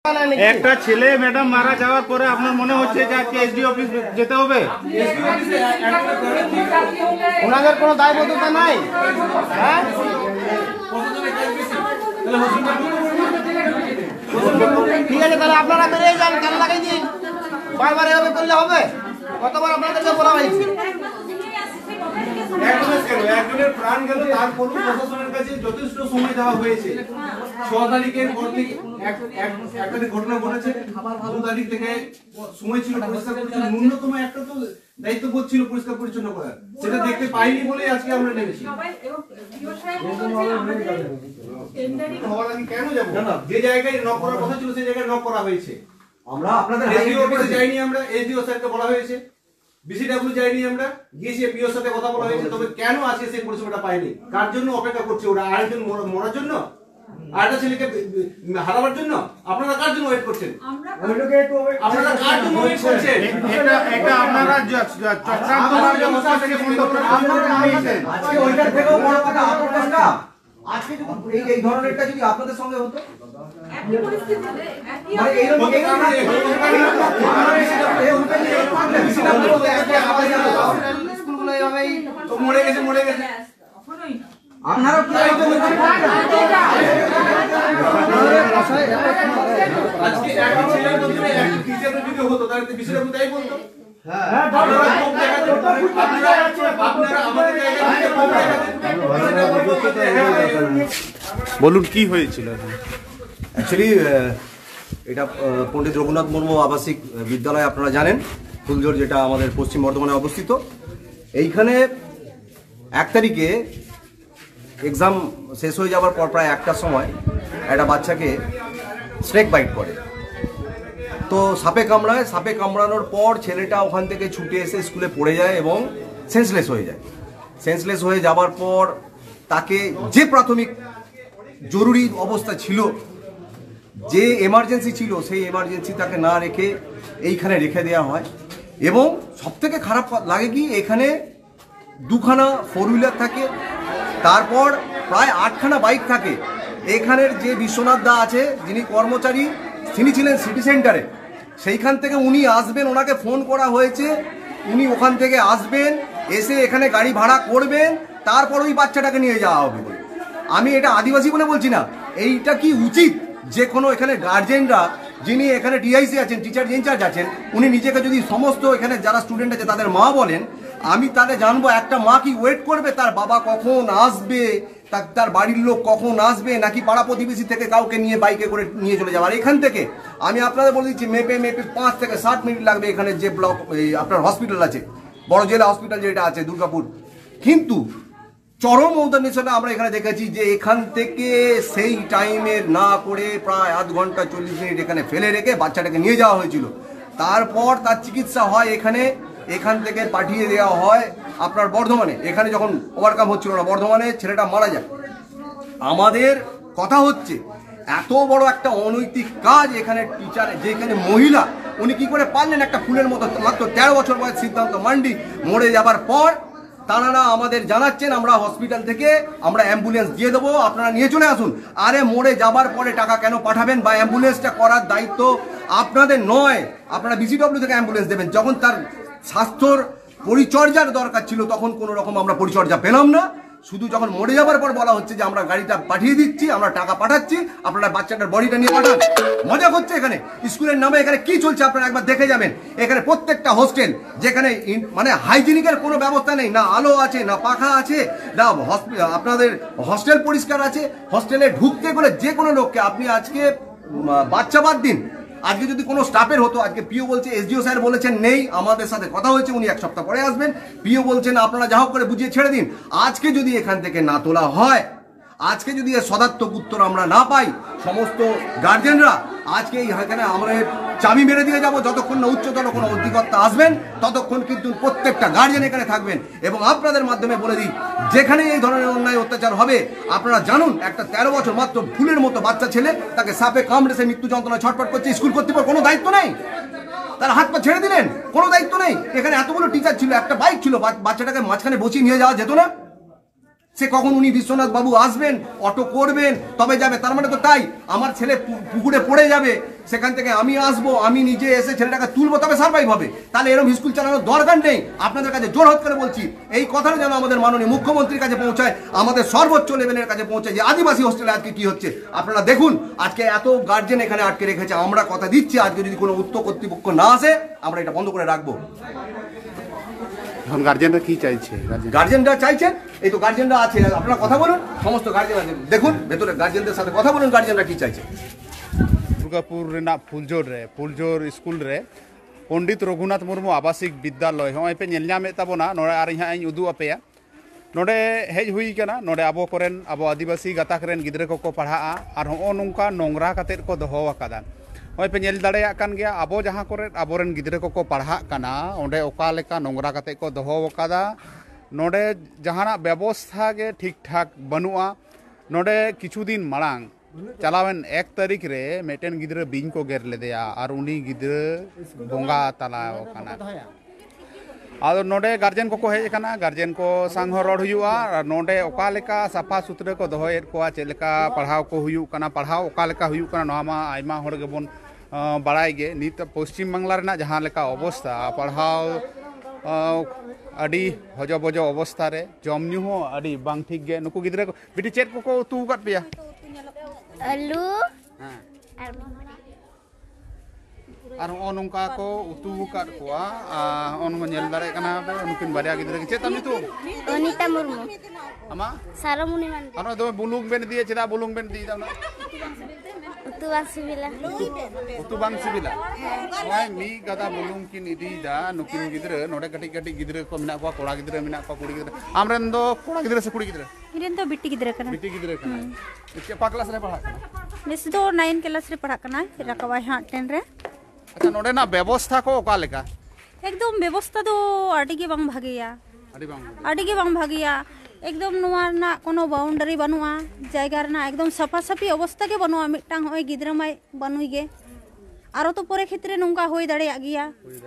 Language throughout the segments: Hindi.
একটা ছেলে ম্যাডাম মারা যাওয়ার পরে আপনার মনে হচ্ছে যে আজকে এসডি অফিস যেতে হবে? ওনাদের কোনো দায়বদ্ধতা নাই? হ্যাঁ, ঠিক আছে, তাহলে আপনারা বেরিয়ে যান, কেন লাগাই দিন? বারবার এভাবে করলে হবে? কতবার আপনাদেরকে বলা হয়েছে? একজনের প্রাণ গেল, তারপর প্রশাসনের কাছে যথেষ্ট সময় দেওয়া হয়েছে। 6 তারিখের পর থেকে একটা ঘটনা ঘটেছে, 2 তারিখ থেকে সময় ছিল পরিষ্কার পরিচ্ছন্ন, ন্যূনতম একটা তো দায়িত্ববোধ ছিল পরিষ্কার পরিচ্ছন্ন করার, সেটা দেখতে পাইনি বলে আজকে আমরা নেমেছি। কেন যাবো? যে জায়গায় নক করার কথা ছিল সেই জায়গায় নক করা হয়েছে। আমরা আপনাদের এসডিও অফিসে যাইনি, আমরা এসডিও স্যারকে বলা হয়েছে, বিসিডব্লিউ যাইনি, আমরা গিয়েছি, পিওর সাথে কথা বলা হয়েছে। তবে কেন আজকে সেই পরিষেবাটা পাইনি? কার জন্য অপেক্ষা করছে ওরা? আরেকজন মরার জন্য, আরেকটা ছেলেকে হারাবার জন্য? আপনারা কার জন্য ওয়েট করছেন? আপনারা কার জন্য ওয়েট করছেন? এটা আপনারা চক্রান্তভাবে মশা থেকে বন্ধ করে আপনারা নিয়েছেন। আজকে ওইটার থেকেও বড় কথা আপনারা আজকে যদি এই ধরনেরটা যদি আপনাদের সঙ্গে হতো, একই পরিস্থিতি, মানে এইরকম স্কুলগুলো এইভাবেই তো মরে গেছে আপনারা কি আজকে একই ছেলের মধ্যে একই টিচার যদি হতো তাহলে বিষয়টা কোথায় বলতো? বলুন কি হয়েছিল? অ্যাকচুয়ালি এটা পণ্ডিত রঘুনাথ মুর্মু আবাসিক বিদ্যালয়, আপনারা জানেন ফুলজোর, যেটা আমাদের পশ্চিম বর্ধমানে অবস্থিত। এইখানে 1 তারিখে এক্সাম শেষ হয়ে যাওয়ার পর প্রায় 1টার সময় একটা বাচ্চাকে স্নেক বাইট করে। তো সাপে কামড়ায়, সাপে কামড়ানোর পর ছেলেটা ওখান থেকে ছুটে এসে স্কুলে পড়ে যায় এবং সেন্সলেস হয়ে যায়। সেন্সলেস হয়ে যাওয়ার পর তাকে যে প্রাথমিক জরুরি অবস্থা ছিল, যে এমার্জেন্সি ছিল, সেই এমার্জেন্সি তাকে না রেখে এইখানে রেখে দেওয়া হয়। এবং সবথেকে খারাপ লাগে কি, এখানে 2খানা 4 হুইলার থাকে, তারপর প্রায় 8খানা বাইক থাকে। এখানের যে বিশ্বনাথ দা আছে, যিনি কর্মচারী, তিনি ছিলেন সিটি সেন্টারে, সেইখান থেকে উনি আসবেন, ওনাকে ফোন করা হয়েছে, উনি ওখান থেকে আসবেন, এসে এখানে গাড়ি ভাড়া করবেন, তারপর ওই বাচ্চাটাকে নিয়ে যাওয়া হবে বলে। আমি এটা আদিবাসী বলে বলছি না, এইটা কি উচিত? যে কোনো এখানে গার্জেনরা, যিনি এখানে টিআইসি আছেন, টিচার ইনচার্জ আছেন, উনি নিজেকে যদি সমস্ত এখানে যারা স্টুডেন্ট আছে তাদের মা বলেন, আমি তাহলে জানবো একটা মা কি ওয়েট করবে তার বাবা কখন আসবে, তার বাড়ির লোক কখন আসবে, নাকি পাড়া প্রতিবেশী থেকে কাউকে নিয়ে বাইকে করে নিয়ে চলে যাওয়ার? এখান থেকে আমি আপনাদের বলে দিচ্ছি, মেপে 5 থেকে 7 মিনিট লাগবে এখানে যে ব্লক আপনার হসপিটাল আছে, বড় জেলা হসপিটাল যেটা আছে দুর্গাপুর। কিন্তু চরম ঔদাসীনতা আমরা এখানে দেখেছি যে এখান থেকে সেই টাইমের না করে প্রায় আধ ঘন্টা 40 মিনিট এখানে ফেলে রেখে বাচ্চাটাকে নিয়ে যাওয়া হয়েছিল। তারপর তার চিকিৎসা হয় এখান থেকে পাঠিয়ে দেওয়া হয় আপনার বর্ধমানে। এখানে যখন ওভারকাম হচ্ছিল না, বর্ধমানে ছেলেটা মারা যায়। আমাদের কথা হচ্ছে এত বড় একটা অনৈতিক কাজ এখানে টিচার, যেখানে মহিলা, উনি কি করে পারলেন একটা ফুলের মতো মাত্র 13 বছর বয়স সিদ্ধান্ত মান্ডি মরে যাবার পর তারা আমাদের জানাচ্ছেন আমরা হসপিটাল থেকে আমরা অ্যাম্বুলেন্স দিয়ে দেবো, আপনারা নিয়ে চলে আসুন। আরে মরে যাবার পরে টাকা কেন পাঠাবেন? বা অ্যাম্বুলেন্সটা করার দায়িত্ব আপনাদের নয়, আপনারা বিসিডব্লিউ থেকে অ্যাম্বুলেন্স দেবেন। যখন তার স্বাস্থ্যর পরিচর্যার দরকার ছিল তখন কোনো রকম আমরা পরিচর্যা পেলাম না। শুধু যখন মরে যাবার পর বলা হচ্ছে যে আমরা গাড়িটা পাঠিয়ে দিচ্ছি, আমরা টাকা পাঠাচ্ছি, আপনারা বাচ্চাটার বডিটা নিয়ে পাঠান। মজা হচ্ছে এখানে স্কুলের নামে। এখানে কি চলছে আপনারা একবার দেখে যাবেন। এখানে প্রত্যেকটা হোস্টেল, যেখানে মানে হাইজিনিকের কোনো ব্যবস্থা নেই, না আলো আছে, না পাখা আছে, না আপনাদের হস্টেল পরিষ্কার আছে। হস্টেলে ঢুকতে গেলে যে কোনো লোককে আপনি আজকে বাচ্চা বাদ দিন, আজকে যদি কোনো স্টাফের হতো, আজকে পিও বলছে, এসডিও স্যার বলেছেন নেই, আমাদের সাথে কথা হয়েছে, উনি 1 সপ্তাহ পরে আসবেন। পিও বলছেন আপনারা যা হোক করে বুঝিয়ে ছেড়ে দিন। আজকে যদি এখান থেকে না তোলা হয়, আজকে যদি এর সদার্থক উত্তর আমরা না পাই, সমস্ত গার্জেনরা আজকে এখানে আমরা চাবি মেরে দিয়ে যাব। যতক্ষণ না উচ্চতর কোনো অধিকর্তা আসবেন ততক্ষণ কিন্তু প্রত্যেকটা গার্জেন এখানে থাকবেন। এবং আপনাদের মাধ্যমে বলে দিই, যেখানে এই ধরনের অন্যায় অত্যাচার হবে, আপনারা জানুন একটা 13 বছর মাত্র ফুলের মতো বাচ্চা ছেলে, তাকে সাপে কামড়ে সে মৃত্যু যন্ত্রণায় ছটফট করছে, স্কুল কর্তৃপক্ষ কোনো দায়িত্ব নেই, তার হাত পা ছেড়ে দিলেন, কোনো দায়িত্ব নেই। এখানে এতগুলো টিচার ছিল, একটা বাইক ছিল, বাচ্চাটাকে মাঝখানে বসিয়ে নিয়ে যাওয়া যেত না? সে কখন উনি বিশ্বনাথ বাবু আসবেন, অটো করবেন, তবে যাবে? তার মানে তো তাই আমার ছেলে পুকুরে পড়ে যাবে, সেখান থেকে আমি আসবো, আমি নিজে এসে ছেলেটাকে তুলবো, তবে সার্ভাইভ হবে। তাহলে এরকম স্কুল চালানোর দরকার নেই। আপনাদের কাছে জোরহাত করে বলছি, এই কথাটা যেন আমাদের মাননীয় মুখ্যমন্ত্রীর কাছে পৌঁছায়, আমাদের সর্বোচ্চ লেভেলের কাছে পৌঁছায় যে আদিবাসী হোস্টেলে আজকে কি হচ্ছে। আপনারা দেখুন, আজকে এত গার্জেন এখানে আটকে রেখেছে। আমরা কথা দিচ্ছি, আজকে যদি কোনো উচ্চ কর্তৃপক্ষ না আসে, আমরা এটা বন্ধ করে রাখবো। এখন গার্জেনরা কি চাইছে? গার্জেনরা চাইছেন, এই তো গার্জেনরা আছে, আপনারা কথা বলুন, সমস্ত গার্জেন আছে, দেখুন ভেতরে গার্জেনদের সাথে কথা বলুন, গার্জেনরা কি চাইছে। दुर्गापुर फुलजोर स्कूल रे पंडित रघुनाथ मुर्मू आवासिक विद्यालय हमें पे नेलनामे ताबोना नोडे आर हाँ उदू अपेया नोडे हेज हुई कना नोडे आबो कोरेन आबो आदिवासी गाताक रेन गिद्रे को पढ़ा और हो नोंका नोंगरा कतेत को दोहो आकादा हमें पे नेल दाड़ेया कान गया आबो जहाँ कोरे आबोरेन गिद्रे को पढ़ा कना ओंडे ओका लेका नोंगरा कतेत को दोहो आकादा नोडे जहाना व्यवस्था के ठीक ठाक बनुआ नोडे किछु दिन मांग चलावन 1 तारीख रे मेटेन गिद्रे बिंग को गेर लेदेया और उनी गिद्रे बोंगा तलाव कना आदो नोडे गार्जियन को हेज कना गार्जियन को संग रोड हुआ नोडे ओका लेका साफा सुथरे को दोहोएद को चेलेका पढ़ाव को हुयु कना पढ़ाव ओका लेका हुयु कना नोमा आयमा होड़ गेबोन बाड़ाय गे नित पश्चिम बांग्ला रेना जहां लेका अवस्था पढ़ाव अडी हजो बजो अवस्था रे जमन्यू हो अडी बांग ठीक गे नुकु गिद्रे को बिटी चेत को तू गट पिया आलू और नौका को उतु काट कोआ नेल दाड़े कना पे उनकिन बारिया गिद्रे के चेत तू अनिता मुर्मू आमा सारामुनि मानदे अनो दो बुलुंग बेन दिए चेदा बुलुंग बेन दी दाना उतु बासिबिला उतु बांग सिबिला ओय मी गदा बुलुंग किन इदी दा नुकिन गिद्रे नोडे कटी कटी गिद्रे को मिना को कोड़ा गिद्रे मिना को कुड़ी गिद्रे आमरेन दो कोड़ा गिद्रे से कुड़ी गिद्रे इरेन तो बिट्टी गिद्रे कना बिटी गिद्रे कना के पा क्लास रे पढ़ा मिस दो 9 क्लास रे पढ़ा कना रकवा हां 10 रे अच्छा नोडे ना व्यवस्था को ओका लेका एकदम व्यवस्था दो आडी के बांग भागिया आडी के बांग भागिया एकदम नोआ ना कोनो बाउंड्री बनुआ जायगा रना एकदम सफा सफी अवस्था के बनुआ मिटांग होय गिद्रा माय बनुई गे आरो तो परे क्षेत्र नोंका होय दाड़ेया गिया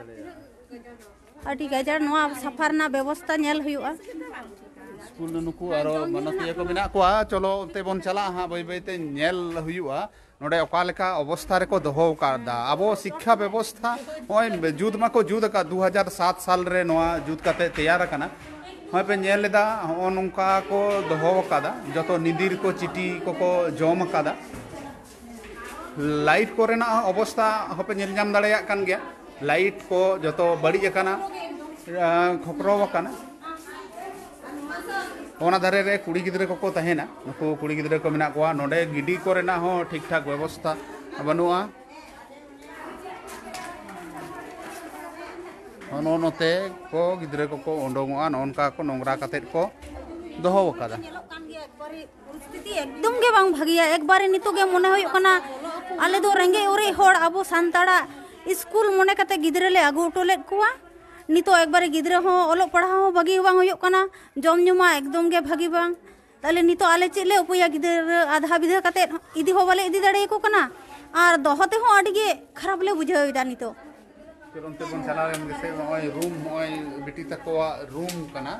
आडी गाजार नोआ सफार ना व्यवस्था नेल हुआ स्कूल नुकु आरो मनतिया को मिना कोआ चलो ते बोन चला हां बई बई ते नेल हुआ नोडे ओका लेका अवस्था रे को दोहो कादा अबो शिक्षा व्यवस्था होय जुद मा को जुद का 2007 साल रे नोआ जुद काते तैयार कना होय पे नेल लेदा हो नोंका को दोहो कादा जतो निदिर को चिटी को जम कादा लाइट को रेना अवस्था होपे नेल जाम दाड़ेया कान गया लाइट को जतो बड़ी कना खपरो कना ओना धारे रे कुड़ी गिद्रे को तहेना नुकु कुड़ी गिद्रे को मिना कोआ नोडे गिडी कोरेना हो ठीक ठाक व्यवस्था बनुआ ono note ko गिद्रे को ओंडोंगआ नोनका को नोंगरा कतेत को दोहो वकादा परिस्थिति एकदम के बांग भागिया एक बार नितो के मने होय कना आले दो रेंगे ओरे होड़ आबो सांताड़ा स्कूल मने कते गिद्रे ले आगु टोलेत कुआ नितो एक बार गिद्रे हो ओलो पढ़ा हो भागी बांग होय कना जम जुमा एकदम के भागी बांग ताले नितो आले चेले उपुया गिद्रे आधा बिधा कते इदी हो वाले इदी दाड़े को कना आर दोहते हो आडी के खराब ले बुझाइदा नितो फिर बन चला से रूम बेटी तकोआ रूम कना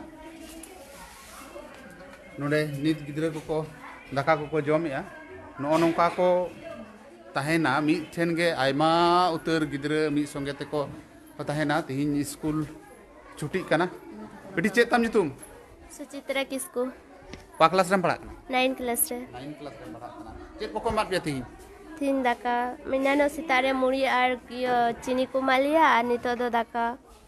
नोडे नित गिद्रे को दाका को जमेया नो नोंका को तहेना मी ठेन गे आयमा उतर गिद्रे मी संगे तेको तहेना तिहिन स्कूल छुट्टी कना बेटी चेत ताम तुम सुचित्रा किसको पा क्लास रे पढ़ा 9 क्लास रे पढ़ा कना चेत को मात बिया तिहिन तीन दाका मिनानो सितारे मुड़ी आर चीनी को मालिया और नितो दो दाका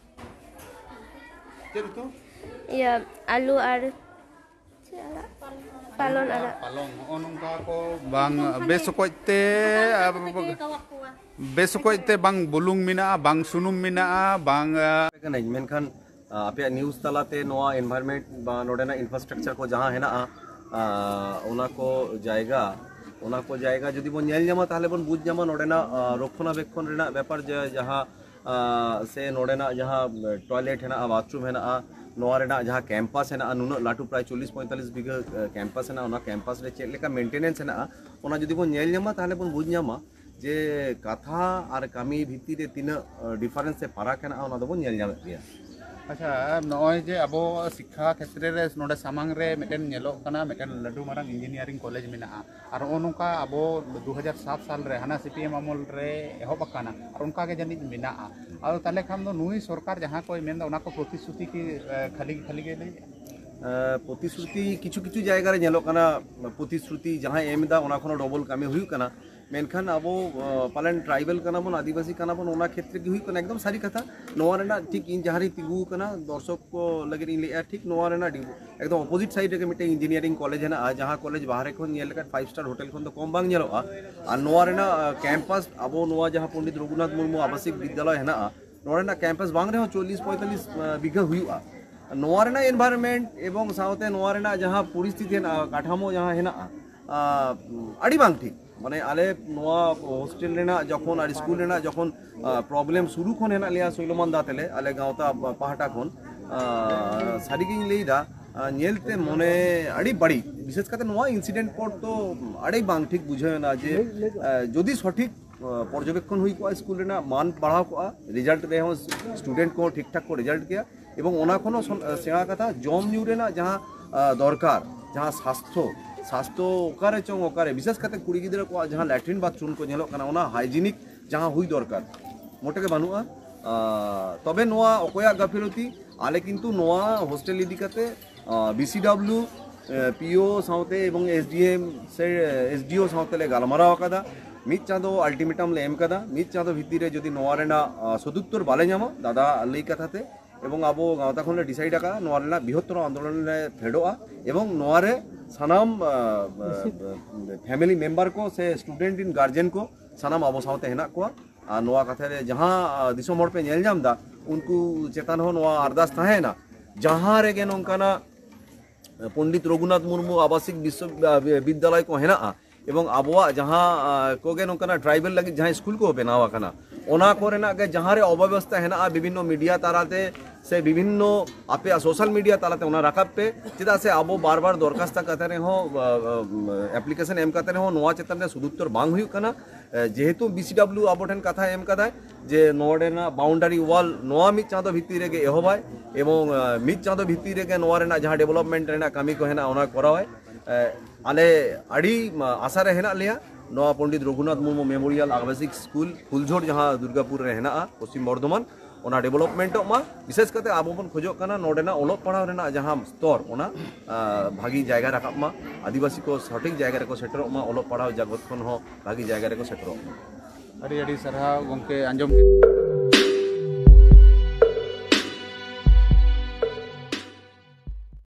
चेत तो या आलू और पालन आला पालन ओनका को बांग बेसकोइते बांग बुलुंग मिना बांग सुनुम मिना बांग मेनखान आपे न्यूज़ तलाते नोआ एनवायरनमेंट बा नोडेना इंफ्रास्ट्रक्चर को जहां हेना ओना को जायगा जुदी बन नेल जामा ताहले बन बुझ जामा नोडेना रक्षणाबेक्षण रेना व्यापार जहां से नोडेना जहां टॉयलेट हेना बाथरूम हेना नोआ रेना जहां कैंपस हेना नुनो लाटू प्राय 40-45 बीघा कैंपस हेना ओना कैंपस रे चेक लेका मेंटेनेंस हेना ओना जुदी बन नेल जामा ताहले बन बुझ जामा जे कथा और कामी भित्ति रे तीना डिफरेंस से फरक हेना ओना दो बन नेल जामे गया अच्छा नॉय जे अब शिक्षा क्षेत्र रे नोडे सामांग रे मिटेन नेलो कना मिटेन लड्डू मारंग इंजीनियरिंग कॉलेज मेना और ओनका अब 2007 साल रे हना सीपीएम अमल रे एहब कना और उनका के जनी मेना और ताले खान दो नुई सरकार जहां कोई मेन उना को प्रतिश्रुति की खाली खाली के लई प्रतिश्रुति किछु किछु जायगा रे नेलो कना प्रतिश्रुति जहां एमदा ओना खनो डबल कामे हुई कना मेनखान अब पालन ट्राइबल कना बन आदिवासी कना बन ओना क्षेत्र की हुई कना एकदम सारी कथा नोआ रेना ठीक इन जहां रे तिगु कना दर्शक को लगे इन ले ठीक नोआ रेना एकदम अपोजिट साइड रे मिटे इंजीनियरिंग कॉलेज है ना जहां कॉलेज बाहर खन नेल का 5 स्टार होटल खन तो कम बांग नेलो आ नोआ रेना कैंपस अब नोआ जहां पंडित रघुनाथ मुर्मू आवासीय विद्यालय है ना नोआ रेना कैंपस बांग रे 40-45 बीघा हुआ नोआ रेना एनवायरनमेंट एवं साउते नोआ रेना जहां परिस्थिति है काठामो जहां है ना अड़ी बांग ठीक माने आले नोआ हॉस्टल रेना जखन और स्कूल रेना जखन प्रॉब्लम शुरू खन हेना लिया सोलोमन दातेले आले गावता पाहाटा खन सारी गिन लेदा नेलते मने अड़ी बड़ी विशेष करते नोआ इंसिडेंट पर तो अड़ी बांग ठीक बुझे ना जे जदि सठिक पर्यवेक्षण हुई को स्कूल रेना मान बढ़ाव को रिजल्ट रे हो स्टूडेंट को ठीक ठाक को रिजल्ट किया एवं ओना खनो सेवा कथा जम न्यू रेना जहां दरकार जहां स्वास्थ्य ओकारे चोंग ओकारे विशेष करते कुड़ी गिद्रा को जहां लैट्रिन बाथरूम को नेलो कना ओना हाइजीनिक जहां हुई दरकार मोटे के बानुआ तबे नोआ ओकोया गाफिलती आले किंतु नोआ हॉस्टल इदी करते बीसीडब्ल्यू पीओ साउते एवं एसडीएम से एसडीओ साउते ले गालमाराव कदा मित चाँदो अल्टीमेटम ले एम कदा मित चाँदो भित्तिरे जदि नोआ रेना सदुत्तर बाले नामो दादा लई कथाते एवं अब गाँवता खन डिसाइड आका नोआ रेना बृहत्तर आंदोलन रे फेडोआ एवं नोआ रे सानाम फैमिली मेम्बर को से स्टूडेंट इन गार्जियन को सानाम अब साउते हेना को नोआ कथा रे जहां दिसोम मोड़ पे नेल जामदा उनको चेतन हो नोआ अरदास थाहेना जहां रे गे नोंकाना पंडित रघुनाथ मुर्मू आवासीय विश्वविद्यालय को हेना एवं आबोआ जहां कोगे नोंकाना ट्राइबल लगी जहां स्कूल को बनावा कना ओना कोरेना के जहां रे अव्यवस्था हेना विभिन्न मीडिया ताराते से विभिन्न आपे सोशल मीडिया तालाते ओना राखाब पे चेदा से आबो बार बार दरखास्त करते रहे हो एप्लीकेशन एम करते रहे हो नोआ चेतन रे सुदुत्तर बांग हुई कना जेहेतु बीसीडब्ल्यू आबोठन कथा एम कदा जे नोडेना बाउंड्री वॉल नोआ मित चाँदो भित्ति रे गे एहोबाय एवं मित चाँदो भित्ति रे गे नोआ रेना जहां डेवलपमेंट रेना कामी को हेना ओना करावाय आले अड़ी आशा रे हेना लिया नोआ पंडित रघुनाथ मुर्मू मेमोरियल आवासीय स्कूल फुलझोर जहां दुर्गापुर रे हेना पश्चिम बर्धमान ओना डेवलपमेंट मा विशेष करते आबो बन खोजो कना नोडेना ओलो पढ़ाव रेना जहां स्तर ओना भागी जायगा राखब मा आदिवासी को सठिक जायगा रे को सेटरो मा ओलो पढ़ाव जगत खन हो भागी जायगा रे को सेटरो अड़ी अड़ी सरहा गोंके आंजम